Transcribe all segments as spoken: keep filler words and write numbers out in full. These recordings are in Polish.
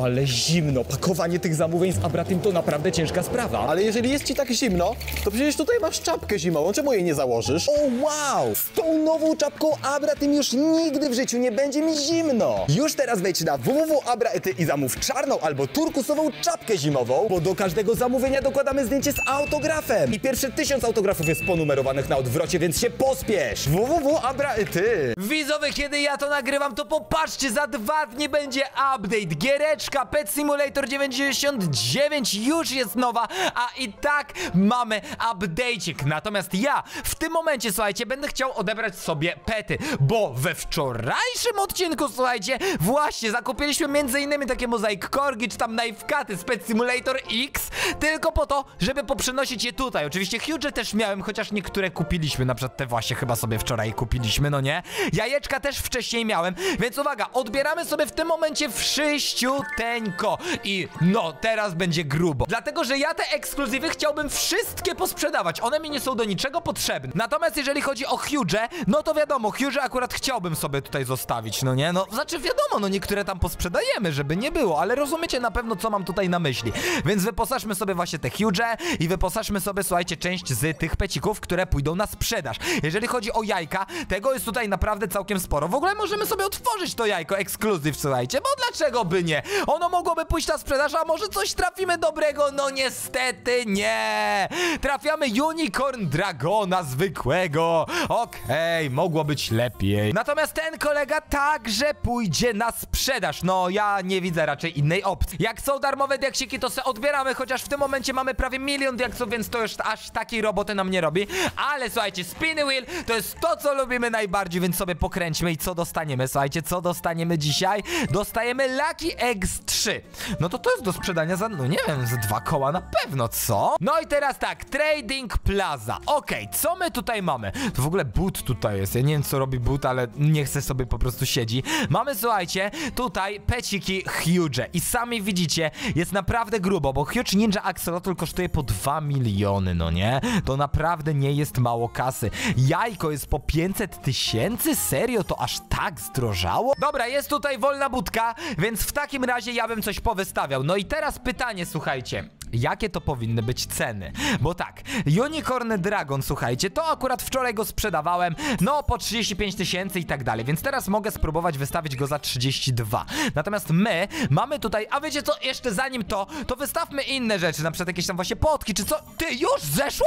ale zimno. Pakowanie tych zamówień z Abratim to naprawdę ciężka sprawa. Ale jeżeli jest ci tak zimno, to przecież tutaj masz czapkę zimową. Czemu jej nie założysz? O wow! Z tą nową czapką Abratim już nigdy w życiu nie będzie mi zimno. Już teraz wejdź na w w w kropka abraety i zamów czarną albo turkusową czapkę zimową, bo do każdego zamówienia dokładamy zdjęcie z autografem. I pierwsze tysiąc autografów jest ponumerowanych na odwrocie, więc się pospiesz. w w w kropka abraety. Widzowie, kiedy ja to nagrywam, to popatrzcie, za dwa dni będzie update. Giereczka Pet Simulator dziewięćdziesiąt dziewięć już jest nowa, a i tak mamy updatecik. Natomiast ja w tym momencie, słuchajcie, będę chciał odebrać sobie pety, bo we wczorajszym odcinku, słuchajcie, właśnie zakupiliśmy między innymi takie mozaik korgi, czy tam knife cuty z Pet Simulator X, tylko po to, żeby poprzenosić je tutaj. Oczywiście huge też miałem, chociaż niektóre kupiliśmy, na przykład te właśnie chyba sobie wczoraj kupiliśmy, no nie? Jajeczka też wcześniej miałem, więc uwaga, odbieramy sobie w tym momencie wszyściuteńko i no, teraz będzie grubo. Dlatego, że ja te ekskluzywy chciałbym wszystkie posprzedawać, one mi nie są do niczego potrzebne. Natomiast jeżeli chodzi o huge, no to wiadomo, huge akurat chciałbym sobie tutaj zostawić, no nie? No, znaczy wiadomo, no niektóre tam posprzedajemy, żeby nie było, ale rozumiecie na pewno, co mam tutaj na myśli. Więc wyposażmy sobie właśnie te huge i wyposażmy sobie, słuchajcie, część z tych pecików, które pójdą na sprzedaż. Jeżeli chodzi o jajka, tego jest tutaj naprawdę całkiem sporo. W ogóle możemy sobie otworzyć to jajko ekskluzyw, słuchajcie, bo dlaczego by nie? Ono mogłoby pójść na sprzedaż, a może coś trafimy dobrego? No niestety nie. Trafiamy Unicorn Dragona zwykłego. Okej, okay, mogło być lepiej. Natomiast ten kolega także pójdzie na sprzedaż. No ja nie widzę raczej innej opcji. Jak są darmowe diaksiki, to se odbieramy, chociaż w tym momencie mamy prawie milion diaksów, więc to już aż takiej roboty nam nie robi. Ale słuchajcie, spinny wheel to jest to, co lubimy najbardziej, więc sobie pokręćmy i co dostaniemy? Słuchajcie, co dostaniemy dzisiaj? Dostajemy Lucky Eggs trzy. No to to jest do sprzedania za, no nie wiem, za dwa koła na pewno, co? No i teraz tak, Trading Plaza. Okej, okay, co my tutaj mamy? To w ogóle but tutaj jest. Ja nie wiem, co robi but, ale nie chcę sobie po prostu siedzi. Mamy, słuchajcie, tutaj peciki huge i sami widzicie, jest naprawdę grubo, bo Huge Ninja Axolotl kosztuje po dwa miliony, no nie? To naprawdę nie jest mało kasy. Jajko jest po pięćset tysięcy? Serio? To aż tak zdrożało? Dobra, jest tutaj wolna budka, więc w takim razie ja bym coś powystawiał. No i teraz pytanie, słuchajcie. Jakie to powinny być ceny? Bo tak, Unicorn Dragon, słuchajcie, to akurat wczoraj go sprzedawałem, no po trzydzieści pięć tysięcy i tak dalej, więc teraz mogę spróbować wystawić go za trzydzieści dwa. Natomiast my mamy tutaj, a wiecie co, jeszcze zanim to, to wystawmy inne rzeczy, na przykład jakieś tam właśnie potki, czy co? Ty, już zeszło?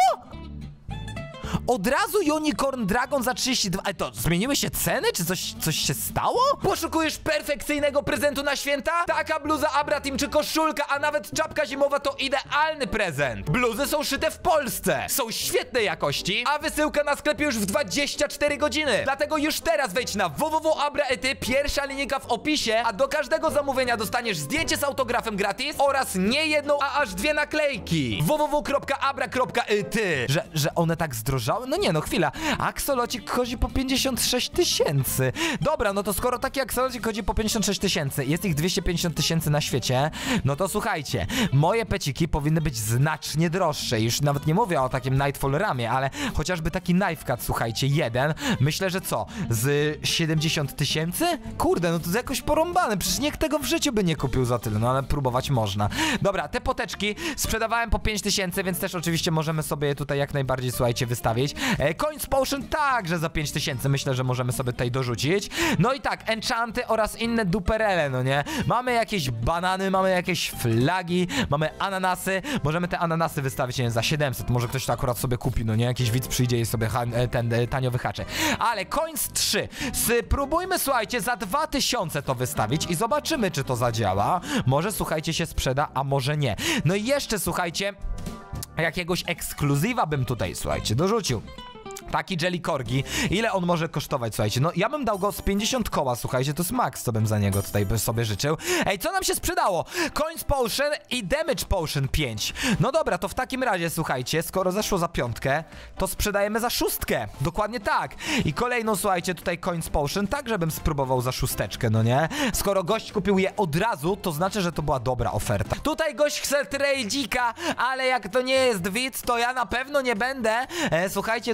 Od razu Unicorn Dragon za trzydzieści dwa. Ale to zmieniły się ceny? Czy coś, coś się stało? Poszukujesz perfekcyjnego prezentu na święta? Taka bluza Abratim czy koszulka, a nawet czapka zimowa to idealny prezent. Bluzy są szyte w Polsce, są świetnej jakości, a wysyłka na sklepie już w dwadzieścia cztery godziny. Dlatego już teraz wejdź na w w w kropka abraety, pierwsza linijka w opisie, a do każdego zamówienia dostaniesz zdjęcie z autografem gratis oraz nie jedną, a aż dwie naklejki. w w w kropka abra kropka i t. Że, że one tak zdrożały? No nie, no chwila. Aksolocik chodzi po pięćdziesiąt sześć tysięcy. Dobra, no to skoro taki aksolocik chodzi po pięćdziesiąt sześć tysięcy, jest ich dwieście pięćdziesiąt tysięcy na świecie, no to słuchajcie, moje peciki powinny być znacznie droższe. Już nawet nie mówię o takim Nightfall Ramie, ale chociażby taki knife cut, słuchajcie, jeden. Myślę, że co? Z siedemdziesiąt tysięcy? Kurde, no to jest jakoś porąbane. Przecież nikt tego w życiu by nie kupił za tyle, no ale próbować można. Dobra, te poteczki sprzedawałem po pięć tysięcy, więc też oczywiście możemy sobie je tutaj jak najbardziej, słuchajcie, wystawić. E, Coins Potion także za pięć tysięcy, myślę, że możemy sobie tutaj dorzucić. No i tak, enchanty oraz inne duperele, no nie? Mamy jakieś banany, mamy jakieś flagi, mamy ananasy. Możemy te ananasy wystawić, nie wiem, za siedemset. Może ktoś to akurat sobie kupi, no nie? Jakiś widz przyjdzie i sobie ten e, tanio wyhaczy. Ale Coins trzy. Spróbujmy, słuchajcie, za dwa tysiące to wystawić i zobaczymy, czy to zadziała. Może, słuchajcie, się sprzeda, a może nie. No i jeszcze, słuchajcie, jakiegoś ekskluzywa bym tutaj, słuchajcie, dorzucił. Taki Jelly Corgi. Ile on może kosztować, słuchajcie? No ja bym dał go z pięćdziesiąt koła, słuchajcie, to jest max, co bym za niego tutaj by sobie życzył. Ej, co nam się sprzedało? Coins Potion i Damage Potion pięć. No dobra, to w takim razie, słuchajcie, skoro zeszło za piątkę, to sprzedajemy za szóstkę. Dokładnie tak. I kolejną, słuchajcie, tutaj Coins Potion, tak żebym spróbował za szósteczkę, no nie? Skoro gość kupił je od razu, to znaczy, że to była dobra oferta. Tutaj gość chce trade'ika, ale jak to nie jest widz, to ja na pewno nie będę. E, słuchajcie, tutaj ta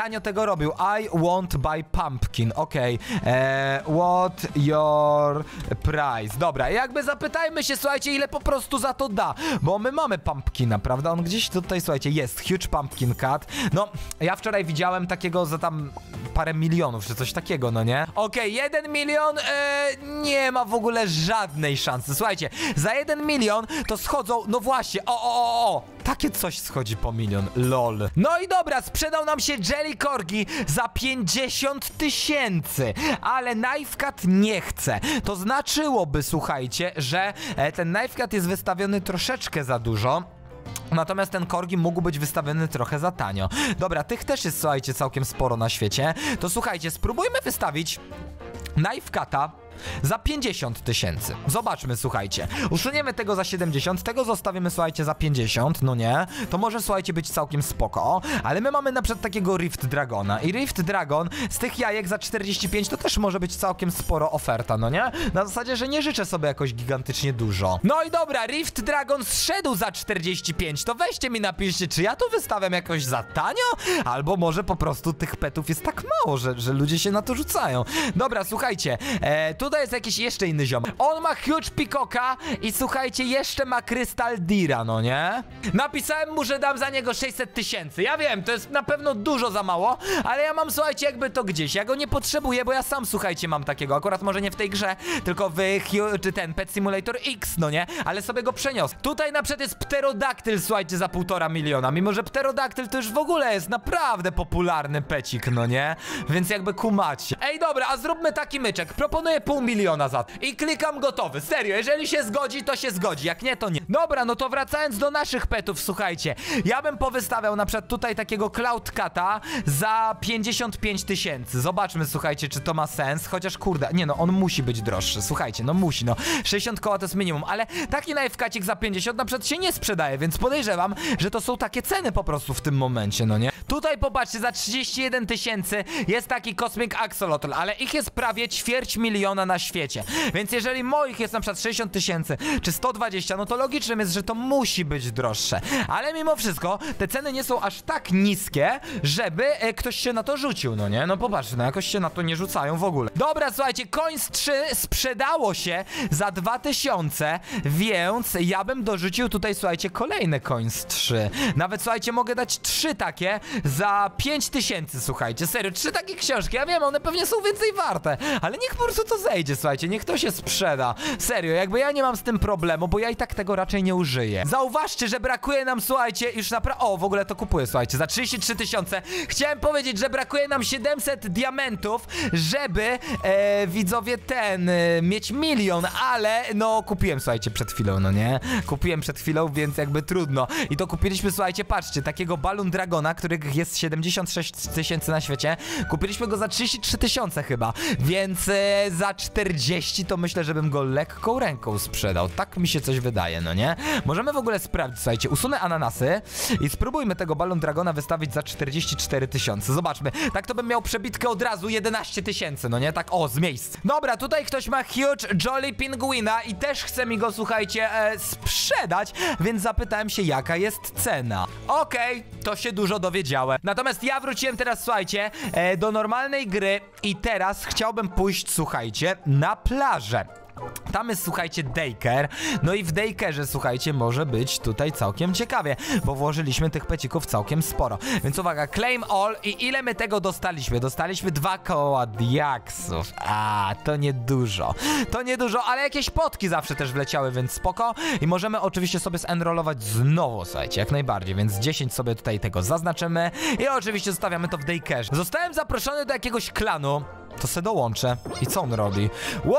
tanio tego robił. I want buy pumpkin. Okej. Okay. Eee, what your price? Dobra, jakby zapytajmy się, słuchajcie, ile po prostu za to da. Bo my mamy pumpkina, prawda? On gdzieś tutaj, słuchajcie, jest. Huge pumpkin cat. No, ja wczoraj widziałem takiego za tam parę milionów, czy coś takiego, no nie? Okej, okay, jeden milion e, nie ma w ogóle żadnej szansy. Słuchajcie, za jeden milion to schodzą, no właśnie, o, o, o, o, takie coś schodzi po milion, lol. No i dobra, sprzedał nam się Jelly Corgi za pięćdziesiąt tysięcy, ale Knife Cat nie chce. To znaczyłoby, słuchajcie, że e, ten Knife Cat jest wystawiony troszeczkę za dużo. Natomiast ten Corgi mógł być wystawiony trochę za tanio. Dobra, tych też jest, słuchajcie, całkiem sporo na świecie. To słuchajcie, spróbujmy wystawić Knife Cata za pięćdziesiąt tysięcy. Zobaczmy, słuchajcie. Usuniemy tego za siedemdziesiąt, tego zostawimy, słuchajcie, za pięćdziesiąt, no nie? To może, słuchajcie, być całkiem spoko. Ale my mamy na przykład takiego Rift Dragona. I Rift Dragon z tych jajek za czterdzieści pięć to też może być całkiem sporo oferta, no nie? Na zasadzie, że nie życzę sobie jakoś gigantycznie dużo. No i dobra, Rift Dragon zszedł za czterdzieści pięć. To weźcie mi napiszcie, czy ja to wystawiam jakoś za tanio? Albo może po prostu tych petów jest tak mało, że, że ludzie się na to rzucają. Dobra, słuchajcie, e, tu Tutaj jest jakiś jeszcze inny ziom. On ma Huge Peacocka i słuchajcie, jeszcze ma Crystal Deera, no nie? Napisałem mu, że dam za niego sześćset tysięcy. Ja wiem, to jest na pewno dużo za mało, ale ja mam, słuchajcie, jakby to gdzieś. Ja go nie potrzebuję, bo ja sam, słuchajcie, mam takiego. Akurat może nie w tej grze, tylko w Hu czy ten Pet Simulator X, no nie? Ale sobie go przeniosę. Tutaj na przykład jest Pterodaktyl, słuchajcie, za półtora miliona. Mimo że Pterodaktyl to już w ogóle jest naprawdę popularny pecik, no nie? Więc jakby kumacie. Ej, dobra, a zróbmy taki myczek. Proponuję pół miliona za to. I klikam gotowy. Serio, jeżeli się zgodzi, to się zgodzi. Jak nie, to nie. Dobra, no to wracając do naszych petów, słuchajcie. Ja bym powystawiał na przykład tutaj takiego Cloud Cata za pięćdziesiąt pięć tysięcy. Zobaczmy, słuchajcie, czy to ma sens. Chociaż kurde, nie no, on musi być droższy. Słuchajcie, no musi, no. sześćdziesiąt koła to jest minimum, ale taki Knife Cacik za pięćdziesiąt na przykład się nie sprzedaje, więc podejrzewam, że to są takie ceny po prostu w tym momencie, no nie? Tutaj popatrzcie, za trzydzieści jeden tysięcy jest taki Cosmic Axolotl, ale ich jest prawie ćwierć miliona na świecie. Więc jeżeli moich jest na przykład sześćdziesiąt tysięcy czy sto dwadzieścia, no to logicznym jest, że to musi być droższe. Ale mimo wszystko te ceny nie są aż tak niskie, żeby e, ktoś się na to rzucił, no nie? No popatrzcie, no jakoś się na to nie rzucają w ogóle. Dobra, słuchajcie, Coins trzy sprzedało się za dwa tysiące, więc ja bym dorzucił tutaj, słuchajcie, kolejne Coins trzy. Nawet, słuchajcie, mogę dać trzy takie za pięć tysięcy, słuchajcie, serio, trzy takie książki, ja wiem, one pewnie są więcej warte, ale niech po prostu to zejdzie, słuchajcie, niech to się sprzeda. Serio, jakby ja nie mam z tym problemu, bo ja i tak tego raczej nie użyję. Zauważcie, że brakuje nam, słuchajcie, już naprawdę... O, w ogóle to kupuję, słuchajcie, za trzydzieści trzy tysiące. Chciałem powiedzieć, że brakuje nam siedemset diamentów, żeby, e, widzowie, ten, e, mieć milion, ale, no, kupiłem, słuchajcie, przed chwilą, no nie? Kupiłem przed chwilą, więc jakby trudno. I to kupiliśmy, słuchajcie, patrzcie, takiego Balloon Dragona, których jest siedemdziesiąt sześć tysięcy na świecie. Kupiliśmy go za trzydzieści trzy tysiące chyba, więc e, za czterdzieści to myślę, żebym go lekką ręką sprzedał. Tak mi się coś wydaje, no nie? Możemy w ogóle sprawdzić, słuchajcie, usunę ananasy i spróbujmy tego Balloon Dragona wystawić za czterdzieści cztery tysiące. Zobaczmy, tak to bym miał przebitkę od razu jedenaście tysięcy, no nie? Tak, o, z miejsc. Dobra, tutaj ktoś ma Huge Jolly Penguina i też chce mi go, słuchajcie, e, sprzedać, więc zapytałem się, jaka jest cena. Okej, okay, to się dużo dowiedziałem. Natomiast ja wróciłem teraz, słuchajcie, e, do normalnej gry i teraz chciałbym pójść, słuchajcie, na plażę. Tam jest, słuchajcie, daycare. No i w daycare'ze, słuchajcie, może być tutaj całkiem ciekawie, bo włożyliśmy tych pecików całkiem sporo. Więc uwaga, claim all i ile my tego dostaliśmy? Dostaliśmy dwa koła diaksów. A, to niedużo. To niedużo, ale jakieś potki zawsze też wleciały, więc spoko. I możemy oczywiście sobie zenrolować znowu, słuchajcie, jak najbardziej, więc dziesięć sobie tutaj tego zaznaczymy i oczywiście zostawiamy to w daycare'ze. Zostałem zaproszony do jakiegoś klanu. To se dołączę. I co on robi?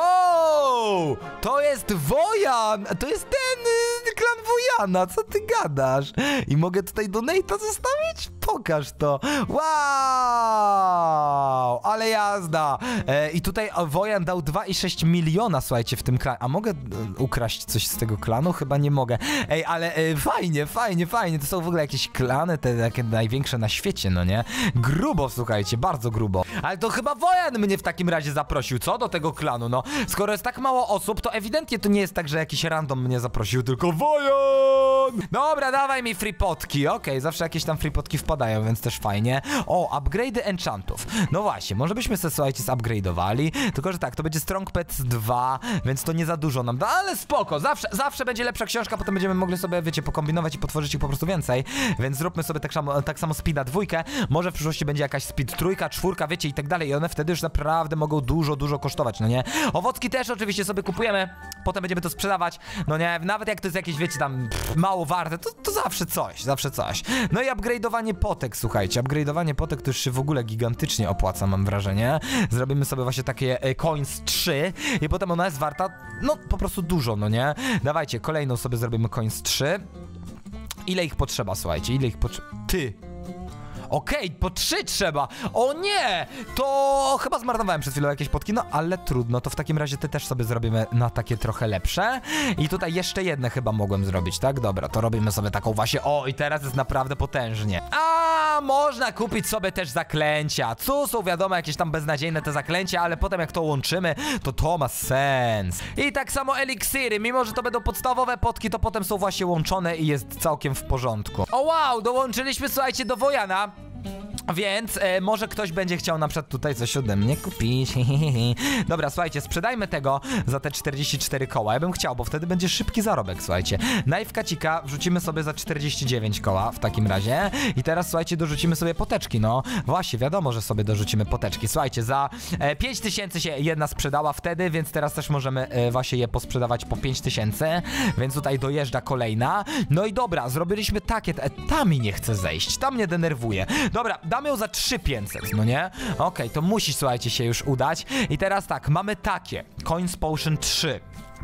Wow! To jest Wojan! To jest ten y, klan Wojana! Co ty gadasz? I mogę tutaj donate'a zostawić? Pokaż to! Wow! Ale jazda! E, I tutaj Wojan dał dwa i sześć miliona, słuchajcie, w tym klanie. A mogę e, ukraść coś z tego klanu? Chyba nie mogę. Ej, ale e, fajnie, fajnie, fajnie. To są w ogóle jakieś klany, te takie największe na świecie, no nie? Grubo, słuchajcie, bardzo grubo. Ale to chyba Wojan mnie w takim razie zaprosił, co? Do tego klanu, no. Skoro jest tak mało osób, to ewidentnie to nie jest tak, że jakiś random mnie zaprosił, tylko Wojan! Dobra, dawaj mi free potki, okej, okay, zawsze jakieś tam free potki wpadają, więc też fajnie. O, upgrade'y enchantów. No właśnie, może byśmy sobie, słuchajcie, zupgrade'owali, tylko że tak, to będzie Strong Pets dwa, więc to nie za dużo nam da, ale spoko, zawsze, zawsze będzie lepsza książka, potem będziemy mogli sobie, wiecie, pokombinować i potworzyć ich po prostu więcej, więc zróbmy sobie tak samo, tak samo speeda dwójkę, może w przyszłości będzie jakaś speed trójka, czwórka, wiecie, i tak dalej, i one wtedy już naprawdę mogą dużo, dużo kosztować, no nie? Owocki też oczywiście sobie kupujemy, potem będziemy to sprzedawać, no nie? Nawet jak to jest jakieś, wiecie, tam pff, mało warte, to, to zawsze coś, zawsze coś. No i upgrade'owanie potek, słuchajcie, upgrade'owanie potek to już się w ogóle gigantycznie opłaca, mam wrażenie. Zrobimy sobie właśnie takie e, coins trzy i potem ona jest warta, no po prostu dużo, no nie? Dawajcie, kolejną sobie zrobimy coins trzy. Ile ich potrzeba, słuchajcie, ile ich potrzeba? Ty! Okej, okay, po trzy trzeba. O nie! To chyba zmarnowałem przed chwilą jakieś potki, no ale trudno, to w takim razie te też sobie zrobimy na takie trochę lepsze. I tutaj jeszcze jedne chyba mogłem zrobić, tak? Dobra, to robimy sobie taką właśnie, o i teraz jest naprawdę potężnie. A można kupić sobie też zaklęcia. Co są wiadomo jakieś tam beznadziejne te zaklęcia, ale potem jak to łączymy, to to ma sens. I tak samo eliksiry, mimo że to będą podstawowe potki, to potem są właśnie łączone i jest całkiem w porządku. O wow, dołączyliśmy, słuchajcie, do Wojana. Więc e, może ktoś będzie chciał na przykład tutaj coś ode mnie kupić. Dobra, słuchajcie, sprzedajmy tego za te czterdzieści cztery koła. Ja bym chciał, bo wtedy będzie szybki zarobek, słuchajcie. Knife Kacika wrzucimy sobie za czterdzieści dziewięć koła w takim razie. I teraz, słuchajcie, dorzucimy sobie poteczki, no. Właśnie, wiadomo, że sobie dorzucimy poteczki. Słuchajcie, za e, pięć tysięcy się jedna sprzedała wtedy, więc teraz też możemy e, właśnie je posprzedawać po pięć tysięcy. Więc tutaj dojeżdża kolejna. No i dobra, zrobiliśmy takie... E, ta mi nie chce zejść, ta mnie denerwuje. Dobra, damy ją za trzy tysiące pięćset, no nie? Okej, okay, to musi, słuchajcie, się już udać. I teraz tak, mamy takie. Coins Potion trzy.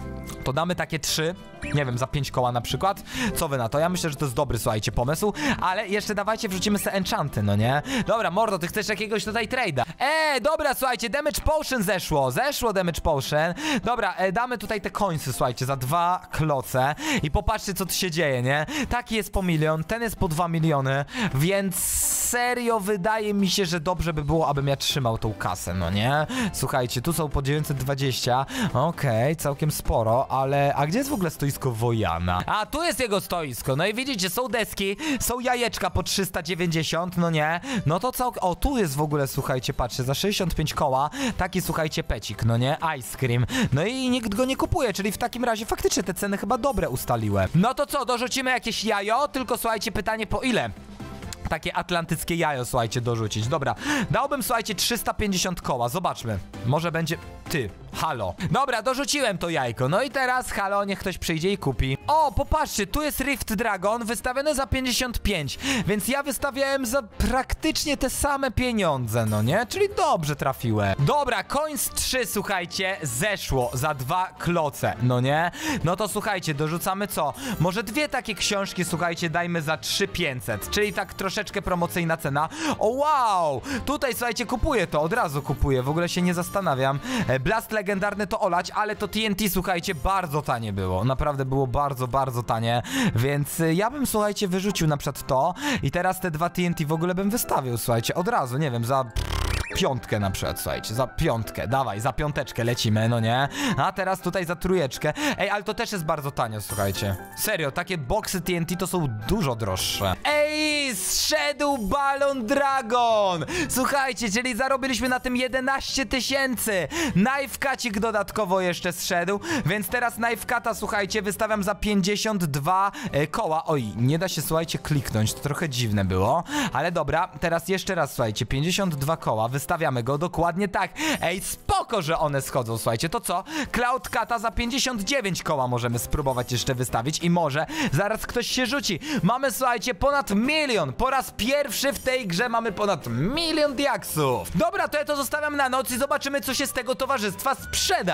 To damy takie trzy, nie wiem, za pięć koła na przykład. Co wy na to? Ja myślę, że to jest dobry, słuchajcie, pomysł. Ale jeszcze dawajcie, wrzucimy se enchanty, no nie? Dobra, mordo, ty chcesz jakiegoś tutaj trade'a. Eee, dobra, słuchajcie, damage potion zeszło. Zeszło damage potion. Dobra, e, damy tutaj te coinsy, słuchajcie, za dwa kloce. I popatrzcie, co tu się dzieje, nie? Taki jest po milion, ten jest po dwa miliony. Więc serio wydaje mi się, że dobrze by było, abym ja trzymał tą kasę, no nie? Słuchajcie, tu są po dziewięćset dwadzieścia. Okej, okay, całkiem sporo, ale... A gdzie jest w ogóle stoisko Wojana? A, tu jest jego stoisko. No i widzicie, są deski, są jajeczka po trzysta dziewięćdziesiąt, no nie? No to całkiem... O, tu jest w ogóle, słuchajcie, patrzcie, za sześćdziesiąt pięć koła taki, słuchajcie, pecik, no nie? Ice cream. No i nikt go nie kupuje, czyli w takim razie faktycznie te ceny chyba dobre ustaliłem. No to co, dorzucimy jakieś jajo? Tylko, słuchajcie, pytanie po ile? Takie atlantyckie jajo, słuchajcie, dorzucić. Dobra, dałbym, słuchajcie, trzysta pięćdziesiąt koła. Zobaczmy. Może będzie... Ty, halo. Dobra, dorzuciłem to jajko. No i teraz, halo, niech ktoś przyjdzie i kupi. O, popatrzcie, tu jest Rift Dragon wystawiony za pięćdziesiąt pięć. Więc ja wystawiałem za praktycznie te same pieniądze, no nie? Czyli dobrze trafiłem. Dobra, Coins trzy, słuchajcie, zeszło za dwa kloce, no nie? No to słuchajcie, dorzucamy co? Może dwie takie książki, słuchajcie, dajmy za trzy tysiące pięćset. Czyli tak troszeczkę promocyjna cena. O wow! Tutaj, słuchajcie, kupuję to, od razu kupuję, w ogóle się nie zastanawiam. Blast legendarny to olać, ale to T N T, słuchajcie, bardzo tanie było. Naprawdę było bardzo, bardzo tanie, więc ja bym, słuchajcie, wyrzucił na przykład to i teraz te dwa T N T w ogóle bym wystawił, słuchajcie, od razu, nie wiem, za... piątkę na przykład, słuchajcie, za piątkę, dawaj, za piąteczkę lecimy, no nie? A teraz tutaj za trójeczkę. Ej, ale to też jest bardzo tanio, słuchajcie. Serio, takie boxy T N T to są dużo droższe. Ej, zszedł Balon Dragon! Słuchajcie, czyli zarobiliśmy na tym jedenaście tysięcy. Knife Kacik dodatkowo jeszcze zszedł, więc teraz Knife Kata, słuchajcie, wystawiam za pięćdziesiąt dwa e, koła. Oj, nie da się, słuchajcie, kliknąć, to trochę dziwne było, ale dobra, teraz jeszcze raz, słuchajcie, pięćdziesiąt dwa koła, wystawiamy go dokładnie tak. Ej, spoko, że one schodzą, słuchajcie, to co? Cloud Kata za pięćdziesiąt dziewięć koła możemy spróbować jeszcze wystawić i może zaraz ktoś się rzuci. Mamy, słuchajcie, ponad milion. Po raz pierwszy w tej grze mamy ponad milion diaksów. Dobra, to ja to zostawiam na noc i zobaczymy, co się z tego towarzystwa sprzeda.